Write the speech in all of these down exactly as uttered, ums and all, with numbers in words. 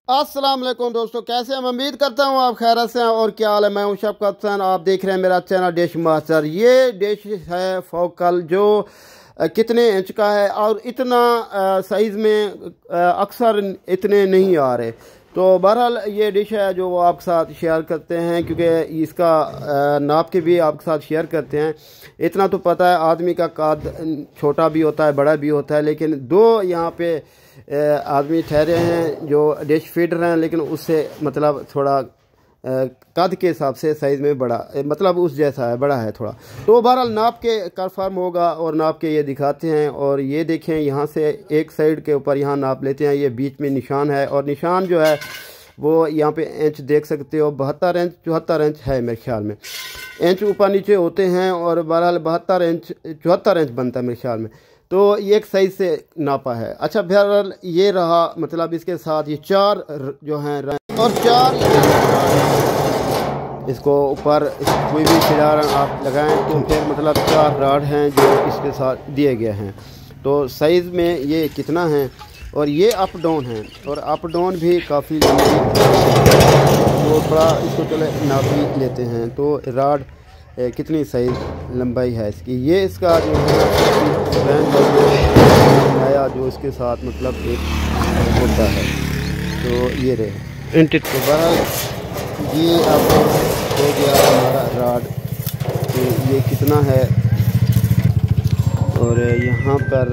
अस्सलाम वालेकुम दोस्तों, कैसे हैं? मैं उम्मीद करता हूँ आप खैरियत से हैं। और क्या हाल है? मैं हूं शफकत हुसैन, आप देख रहे हैं मेरा चैनल डिश मास्टर। ये डिश है फोकल जो अ, कितने इंच का है और इतना साइज़ में अ, अक्सर इतने नहीं आ रहे। तो बहरहाल ये डिश है जो वो आपके साथ शेयर करते हैं, क्योंकि इसका अ, नाप के भी आपके साथ शेयर करते हैं। इतना तो पता है आदमी का कद छोटा भी होता है, बड़ा भी होता है, लेकिन दो यहाँ पे आदमी ठहरे हैं जो डिश फीडर हैं, लेकिन उससे मतलब थोड़ा कद के हिसाब से साइज़ में बड़ा, मतलब उस जैसा है, बड़ा है थोड़ा। तो बहरहाल नाप के कंफर्म होगा और नाप के ये दिखाते हैं। और ये देखें, यहाँ से एक साइड के ऊपर यहाँ नाप लेते हैं, ये बीच में निशान है और निशान जो है वो यहाँ पे इंच देख सकते हो, बहत्तर इंच चौहत्तर इंच है मेरे ख्याल में। इंच ऊपर नीचे होते हैं और बहरहाल बहत्तर इंच चौहत्तर इंच बनता है मेरे ख्याल में। तो ये एक साइज से नापा है। अच्छा, बहरहाल ये रहा, मतलब इसके साथ ये चार जो हैं और चार इसको ऊपर कोई भी खिलाड़ आप लगाएं तो फिर मतलब चार राड हैं जो इसके साथ दिए गए हैं। तो साइज़ में ये कितना है, और ये अप डाउन है और अप डाउन भी काफ़ी लंबी, तो थोड़ा इसको चले नाप भी लेते हैं। तो राड कितनी सही लंबाई है इसकी, ये इसका जो है नया जो इसके साथ मतलब एक होता है। तो ये रहे इंटेड, तो बहरहाल ये अब हो गया हमारा राड। तो ये कितना है, और यहाँ पर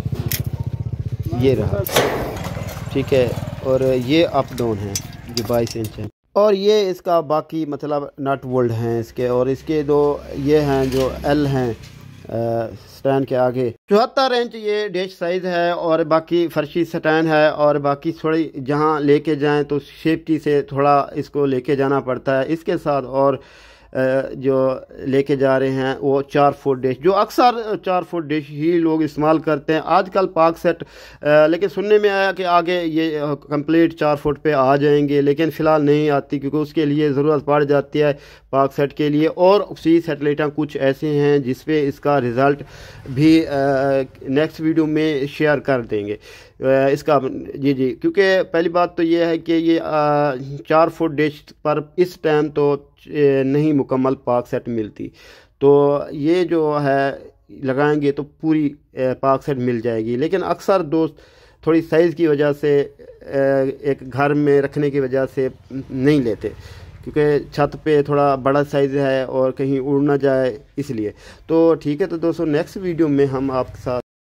ये रहा, ठीक है। और ये अप डाउन है जो बाईस इंच है, और ये इसका बाकी मतलब नट बोल्ट हैं इसके, और इसके दो ये हैं जो एल हैं स्टैंड के आगे। चौहत्तर इंच ये डिश साइज़ है, और बाकी फर्शी स्टैंड है, और बाकी थोड़ी जहाँ लेके जाएं तो सेफ्टी से थोड़ा इसको लेके जाना पड़ता है इसके साथ। और जो लेके जा रहे हैं वो चार फुट डिश, जो अक्सर चार फुट डिश ही लोग इस्तेमाल करते हैं आजकल पाक सेट। लेकिन सुनने में आया कि आगे ये कंप्लीट चार फुट पे आ जाएंगे, लेकिन फ़िलहाल नहीं आती, क्योंकि उसके लिए ज़रूरत पड़ जाती है पाक सेट के लिए। और सी सेटेलाइट कुछ ऐसे हैं जिस पे इसका रिज़ल्ट भी नेक्स्ट वीडियो में शेयर कर देंगे इसका। जी जी क्योंकि पहली बात तो ये है कि ये आ, चार फुट डिश पर इस टाइम तो नहीं मुकम्मल पाक सेट मिलती। तो ये जो है लगाएंगे तो पूरी पाक सेट मिल जाएगी। लेकिन अक्सर दोस्त थोड़ी साइज़ की वजह से एक घर में रखने की वजह से नहीं लेते, क्योंकि छत पे थोड़ा बड़ा साइज़ है और कहीं उड़ ना जाए इसलिए। तो ठीक है, तो दोस्तों नेक्स्ट वीडियो में हम आपके साथ